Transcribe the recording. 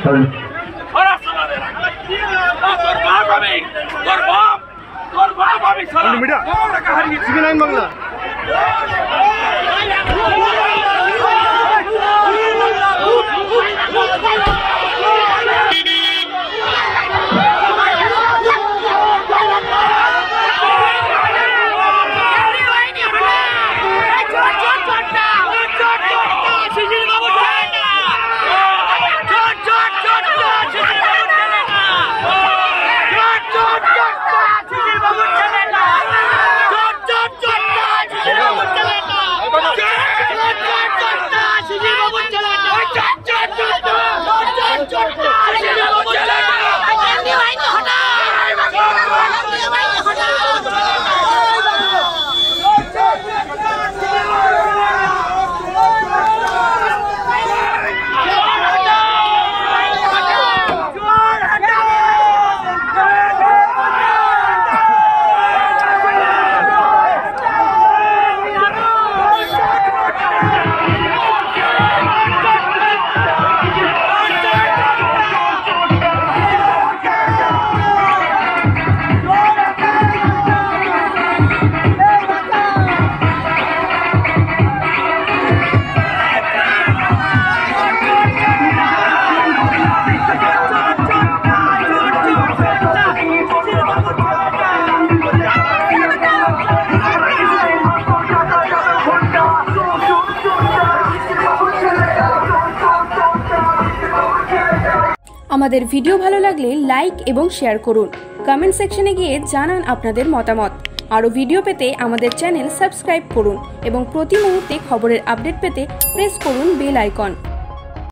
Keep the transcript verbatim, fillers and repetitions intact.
বাংলা আমাদের ভিডিও ভালো লাগলে লাইক এবং শেয়ার করুন। কমেন্ট সেকশনে গিয়ে জানান আপনাদের মতামত। আরও ভিডিও পেতে আমাদের চ্যানেল সাবস্ক্রাইব করুন এবং প্রতি মুহূর্তে খবরের আপডেট পেতে প্রেস করুন বেল আইকন।